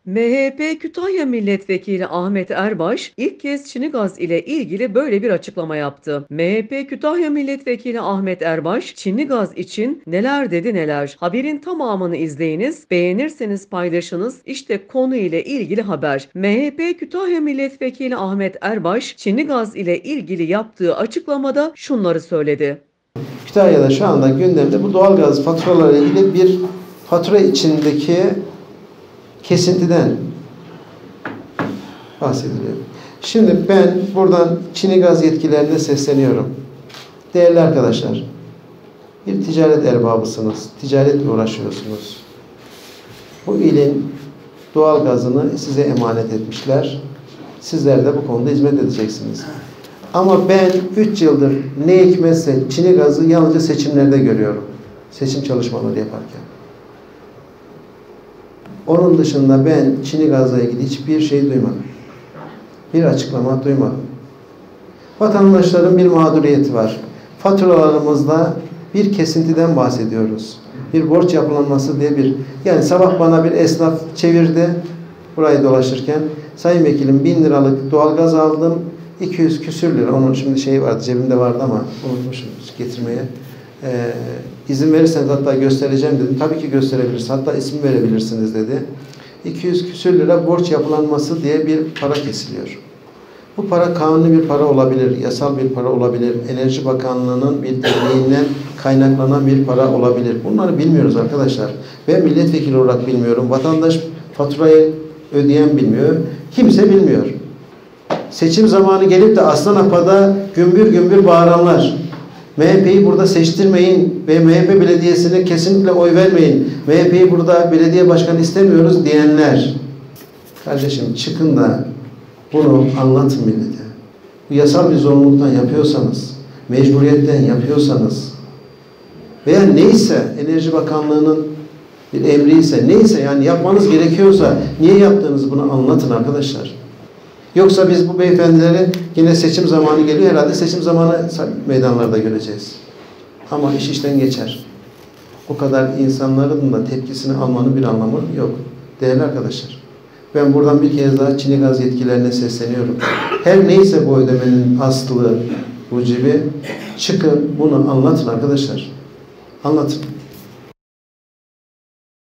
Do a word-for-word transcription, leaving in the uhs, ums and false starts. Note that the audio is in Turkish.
M H P Kütahya Milletvekili Ahmet Erbaş ilk kez Çinigaz ile ilgili böyle bir açıklama yaptı. M H P Kütahya Milletvekili Ahmet Erbaş, Çinigaz için neler dedi neler. Haberin tamamını izleyiniz, beğenirseniz paylaşınız. İşte konu ile ilgili haber. M H P Kütahya Milletvekili Ahmet Erbaş, Çinigaz ile ilgili yaptığı açıklamada şunları söyledi. Kütahya'da şu anda gündemde bu doğalgaz faturalarıyla ilgili bir fatura içindeki kesintiden bahsediliyor. Şimdi ben buradan Çinigaz yetkililerine sesleniyorum. Değerli arkadaşlar, bir ticaret erbabısınız, ticaretle uğraşıyorsunuz. Bu ilin doğalgazını size emanet etmişler. Sizler de bu konuda hizmet edeceksiniz. Ama ben üç yıldır ne hikmetse Çinigaz'ı yalnızca seçimlerde görüyorum. Seçim çalışmaları yaparken. Onun dışında ben Çinigaz'la ilgili hiçbir şey duymadım. Bir açıklama duymadım. Vatandaşların bir mağduriyeti var. Faturalarımızda bir kesintiden bahsediyoruz. Bir borç yapılanması diye bir... Yani sabah bana bir esnaf çevirdi burayı dolaşırken. Sayın Vekilim bin liralık doğalgaz aldım. iki yüz küsür lira. Onun şimdi şeyi vardı, cebimde vardı ama unutmuşum getirmeye. Ee, izin verirseniz hatta göstereceğim dedim. Tabii ki gösterebilirsiniz. Hatta isim verebilirsiniz dedi. iki yüz küsür lira borç yapılanması diye bir para kesiliyor. Bu para kanuni bir para olabilir, yasal bir para olabilir, Enerji Bakanlığı'nın bir tebliğinden kaynaklanan bir para olabilir. Bunları bilmiyoruz arkadaşlar. Ben milletvekili olarak bilmiyorum. Vatandaş faturayı ödeyen bilmiyor. Kimse bilmiyor. Seçim zamanı gelip de Aslanapa'da gümbür gümbür bağıranlar, M H P'yi burada seçtirmeyin ve M H P belediyesine kesinlikle oy vermeyin, M H P'yi burada belediye başkanı istemiyoruz diyenler, kardeşim çıkın da bunu anlatın millete. Bu yasal bir zorunluluktan yapıyorsanız, mecburiyetten yapıyorsanız veya neyse Enerji Bakanlığı'nın bir emriyse, neyse yani yapmanız gerekiyorsa niye yaptığınızı bunu anlatın arkadaşlar. Yoksa biz bu beyefendileri yine seçim zamanı geliyor. Herhalde seçim zamanı meydanlarda göreceğiz. Ama iş işten geçer. O kadar insanların da tepkisini almanın bir anlamı yok. Değerli arkadaşlar. Ben buradan bir kez daha Çinigaz yetkililerine sesleniyorum. Her neyse bu ödemenin aslı, mucibi çıkın bunu anlatın arkadaşlar. Anlatın.